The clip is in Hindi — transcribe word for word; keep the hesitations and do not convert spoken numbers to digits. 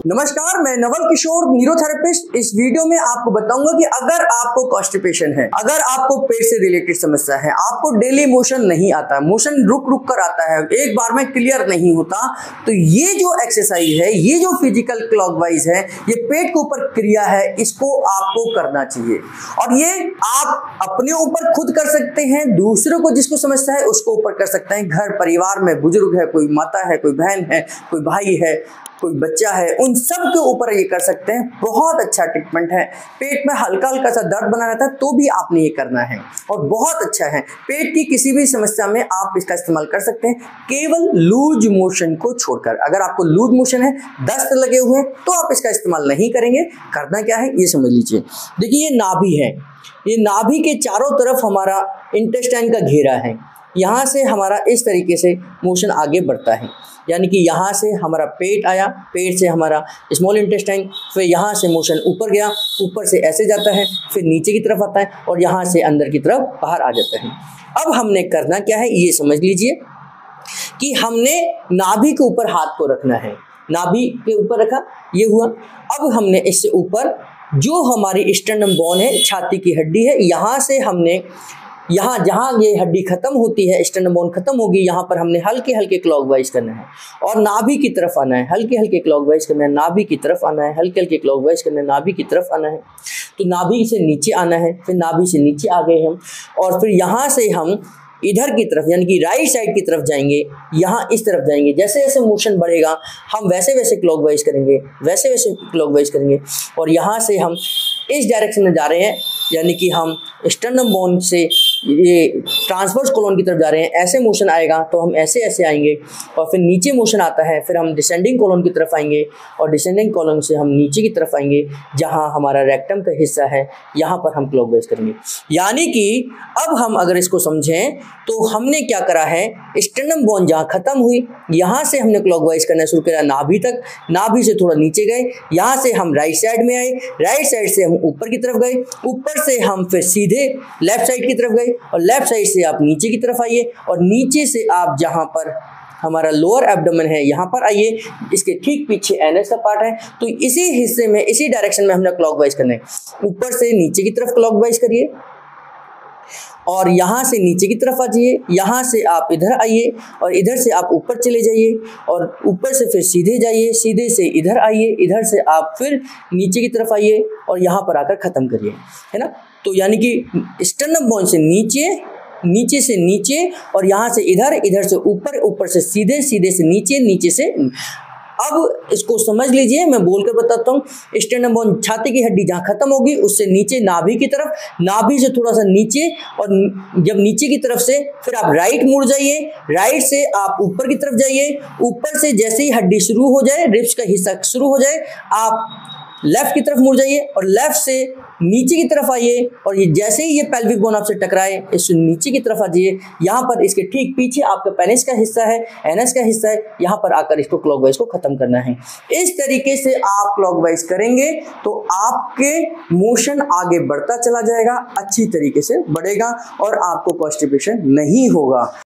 नमस्कार, मैं नवल किशोर न्यूरोथेरेपिस्ट। इस वीडियो में आपको बताऊंगा कि अगर आपको कॉन्स्टिपेशन है, अगर आपको पेट से रिलेटेड समस्या है, आपको डेली मोशन नहीं आता, मोशन रुक रुक कर आता है, एक बार में क्लियर नहीं होता, तो ये जो एक्सरसाइज है, ये जो फिजिकल क्लॉकवाइज है, ये पेट के ऊपर क्रिया है, इसको आपको करना चाहिए। और ये आप अपने ऊपर खुद कर सकते हैं, दूसरों को जिसको समस्या है उसको ऊपर कर सकते हैं। घर परिवार में बुजुर्ग है, कोई माता है, कोई बहन है, कोई भाई है, कोई बच्चा है, उन सब के ऊपर ये कर सकते हैं। बहुत अच्छा ट्रीटमेंट है। पेट में हल्का हल्का सा दर्द बना रहता है तो भी आपने ये करना है और बहुत अच्छा है। पेट की किसी भी समस्या में आप इसका इस्तेमाल कर सकते हैं, केवल लूज मोशन को छोड़कर। अगर आपको लूज मोशन है, दस्त लगे हुए हैं, तो आप इसका इस्तेमाल नहीं करेंगे। करना क्या है ये समझ लीजिए। देखिए, ये नाभि है, ये नाभि के चारों तरफ हमारा इंटेस्टाइन का घेरा है। यहाँ से हमारा इस तरीके से मोशन आगे बढ़ता है, यानी कि यहाँ से हमारा पेट आया, पेट से हमारा स्मॉल इंटेस्टाइन, फिर यहाँ से मोशन ऊपर गया, ऊपर से ऐसे जाता है, फिर नीचे की तरफ आता है और यहाँ से अंदर की तरफ बाहर आ जाता है। अब हमने करना क्या है ये समझ लीजिए कि हमने नाभि के ऊपर हाथ को रखना है। नाभि के ऊपर रखा, ये हुआ। अब हमने इससे ऊपर जो हमारी स्टर्नम बोन है, छाती की हड्डी है, यहाँ से हमने यहाँ जहाँ ये हड्डी खत्म होती है, स्टर्नम बोन खत्म होगी, यहाँ पर हमने हल्के हल्के क्लॉकवाइज करना है और नाभि की तरफ आना है। हल्के हल्के क्लॉकवाइज करना है, नाभि की तरफ आना है, हल्के हल्के क्लॉकवाइज करना है, नाभि की तरफ आना है। तो नाभि से नीचे आना है, फिर नाभि से नीचे आ गए हम, और फिर यहाँ से हम इधर की तरफ यानी कि राइट साइड की तरफ जाएंगे, यहाँ इस तरफ जाएंगे। जैसे जैसे मोशन बढ़ेगा हम वैसे वैसे क्लॉकवाइज करेंगे, वैसे वैसे क्लॉकवाइज करेंगे। और यहाँ से हम इस डायरेक्शन में जा रहे हैं, यानी कि हम स्टर्नम बोन से ये ट्रांसवर्स कोलन की तरफ जा रहे हैं। ऐसे मोशन आएगा तो हम ऐसे ऐसे आएंगे, और फिर नीचे मोशन आता है, फिर हम डिसेंडिंग कोलन की तरफ आएंगे, और डिसेंडिंग कोलन से हम नीचे की तरफ आएंगे, जहाँ हमारा रेक्टम का हिस्सा है, यहाँ पर हम क्लॉकवाइज करेंगे। यानी कि अब हम अगर इसको समझें तो हमने क्या करा है, स्टर्नम बोन जहाँ खत्म हुई, यहाँ से हमने क्लॉकवाइज करना शुरू किया नाभि तक, नाभि से थोड़ा नीचे गए, यहाँ से हम राइट साइड में आए, राइट साइड से हम ऊपर की तरफ गए, ऊपर से हम फिर सीधे लेफ्ट साइड की तरफ गए, और लेफ्ट साइड से आप नीचे की तरफ आइए, और नीचे से आप जहां पर हमारा लोअर एब्डोमेन है यहाँ पर आइए। इसके ठीक पीछे एनस का पार्ट है, तो इसी हिस्से में, इसी डायरेक्शन में हमने क्लॉकवाइज करना है। ऊपर से नीचे की तरफ क्लॉकवाइज करिए, और यहाँ से नीचे की तरफ आ जाइए, यहाँ से आप इधर आइए, और इधर से आप ऊपर चले जाइए, और ऊपर से फिर सीधे जाइए, सीधे से इधर आइए, इधर से आप फिर नीचे की तरफ आइए, और यहाँ पर आकर ख़त्म करिए, है ना। तो यानी कि स्टर्नम बोन से नीचे, नीचे से नीचे, और यहाँ से इधर, इधर से ऊपर, ऊपर से सीधे, सीधे से नीचे, नीचे से। अब इसको समझ लीजिए, मैं बोलकर बताता हूँ। स्टर्नम बोन छाती की हड्डी जहाँ खत्म होगी उससे नीचे नाभि की तरफ, नाभि से थोड़ा सा नीचे, और जब नीचे की तरफ से फिर आप राइट मुड़ जाइए, राइट से आप ऊपर की तरफ जाइए, ऊपर से जैसे ही हड्डी शुरू हो जाए, रिब्स का हिस्सा शुरू हो जाए, आप लेफ्ट की तरफ मुड़ जाइए, और लेफ्ट से नीचे की तरफ आइए, और ये जैसे ही ये पेल्विक बोन आपसे टकराए, इससे नीचे की तरफ आ जाइए। यहाँ पर इसके ठीक पीछे आपका पेनिस का हिस्सा है, एनस का हिस्सा है, यहाँ पर आकर इसको क्लॉकवाइज को खत्म करना है। इस तरीके से आप क्लॉकवाइज करेंगे तो आपके मोशन आगे बढ़ता चला जाएगा, अच्छी तरीके से बढ़ेगा, और आपको कॉन्स्टिपेशन नहीं होगा।